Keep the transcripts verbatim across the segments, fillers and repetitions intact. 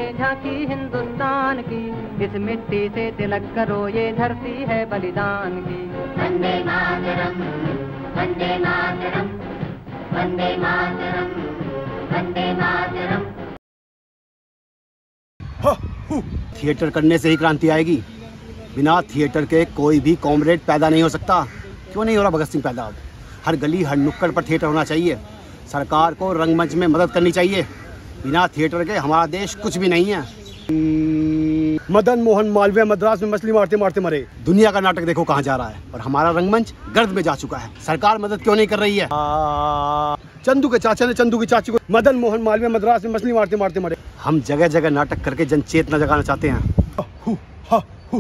में झांकी हिंदुस्तान की, इस मिट्टी से तिलक करो ये धरती है बलिदान की। वंदे मातरम, वंदे मातरम, वंदे मातरम, वंदे मातरम। थिएटर करने से ही क्रांति आएगी। बिना थिएटर के कोई भी कॉमरेड पैदा नहीं हो सकता। क्यों नहीं हो रहा भगत सिंह पैदा? अब हर गली हर नुक्कड़ पर थिएटर होना चाहिए। सरकार को रंगमंच में मदद करनी चाहिए। बिना थिएटर के हमारा देश कुछ भी नहीं है। मदन मोहन मालवीय मद्रास में मछली मारते मारते मरे। दुनिया का नाटक देखो कहाँ जा रहा है, और हमारा रंगमंच गर्द में जा चुका है। सरकार मदद क्यों नहीं कर रही है? चंदू के चाचा ने चंदू की चाची को मदन मोहन मालवीय मद्रास में मछली मारते मारते मरे। हम जगह जगह नाटक करके जन चेतना जगाना चाहते हैं।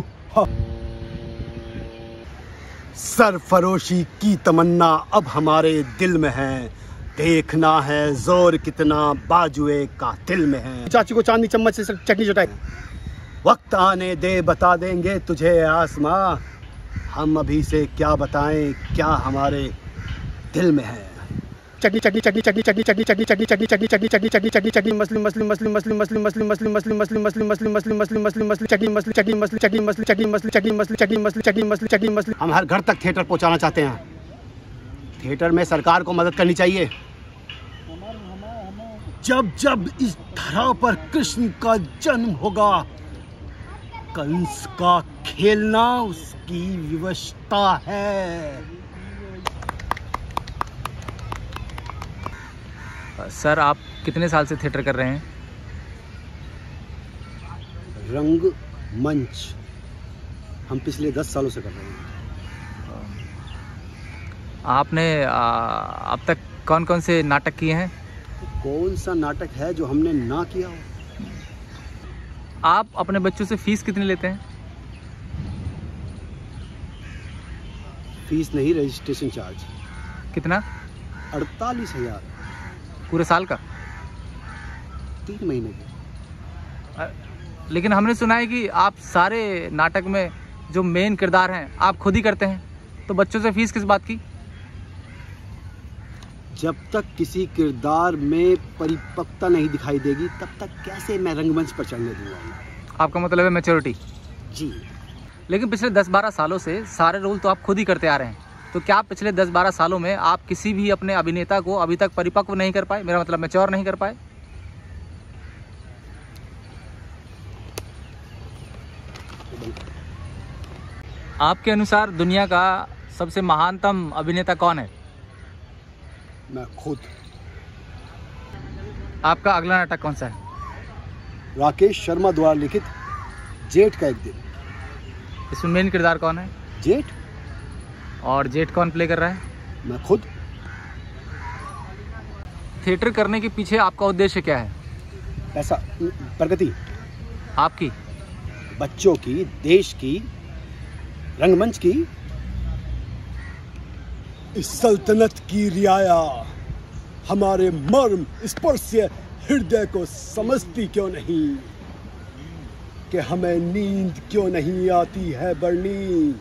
सरफरोशी की तमन्ना अब हमारे दिल में है। देखना है जोर कितना बाजुए का दिल में है। चाची को चांदी चम्मच से चटनी चटाई। वक्त आने दे बता देंगे तुझे आसमां, हम अभी से क्या बताएं क्या हमारे दिल में है। चटनी चटनी चटनी चटनी चटनी चटनी चटनी चटनी चटनी चटनी चटनी चटनी चटनी चटनी चटनी मछली मछली मछली मछली मछली मछली मछली मछली मछली मछली मछली मछली मछली मछली मछली चटनी मछली चटनी मछली चटनी मछली चटनी मछली चटनी मछली चटनी मछली चटनी मछली चटनी मछली। हम हर घर तक थिएटर पहुंचाना चाहते हैं। थिएटर में सरकार को मदद करनी चाहिए। जब जब इस धरा पर कृष्ण का जन्म होगा, कंस का खेलना उसकी विवशता है। सर, आप कितने साल से थिएटर कर रहे हैं? रंग मंच हम पिछले दस सालों से कर रहे हैं। आपने आ, अब तक कौन कौन से नाटक किए हैं? कौन सा नाटक है जो हमने ना किया हो? आप अपने बच्चों से फीस कितनी लेते हैं? फीस नहीं, रजिस्ट्रेशन चार्ज। कितना? अड़तालीस हजार पूरे साल का? तीन महीने के। लेकिन हमने सुना है कि आप सारे नाटक में जो मेन किरदार हैं आप खुद ही करते हैं, तो बच्चों से फीस किस बात की? जब तक किसी किरदार में परिपक्वता नहीं दिखाई देगी तब तक कैसे मैं रंगमंच पर चढ़ने दूंगा। आपका मतलब है मैच्योरिटी? जी। लेकिन पिछले दस बारह सालों से सारे रोल तो आप खुद ही करते आ रहे हैं, तो क्या पिछले दस बारह सालों में आप किसी भी अपने अभिनेता को अभी तक परिपक्व नहीं कर पाए? मेरा मतलब मैच्योर नहीं कर पाए? आपके अनुसार दुनिया का सबसे महानतम अभिनेता कौन है? मैं खुद। आपका अगला नाटक कौन सा है? राकेश शर्मा द्वारा लिखित जेठ का एक दिन। इसमें मेन किरदार कौन है? जेठ। और जेठ कौन प्ले कर रहा है? मैं खुद। थिएटर करने के पीछे आपका उद्देश्य क्या है? ऐसा प्रगति आपकी, बच्चों की, देश की, रंगमंच की। इस सल्तनत की रियाया हमारे मर्म स्पर्श्य हृदय को समझती क्यों नहीं, कि हमें नींद क्यों नहीं आती है बरनी।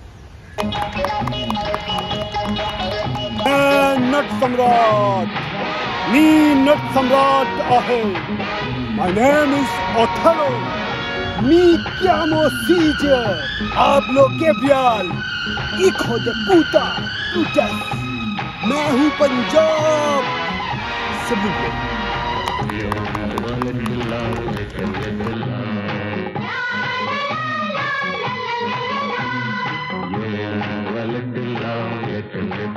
नट सम्राट, नी नट सम्राट आहे। My name is Othello. मी chiamo Caesar, hablo Gabriel, hijo de puta, putas। मैं हूँ पंजाब से।